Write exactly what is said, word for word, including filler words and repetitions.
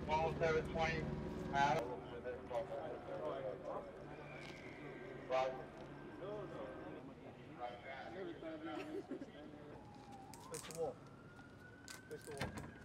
Small seven twenty, Adam. Right. Face the wall. Face the wall.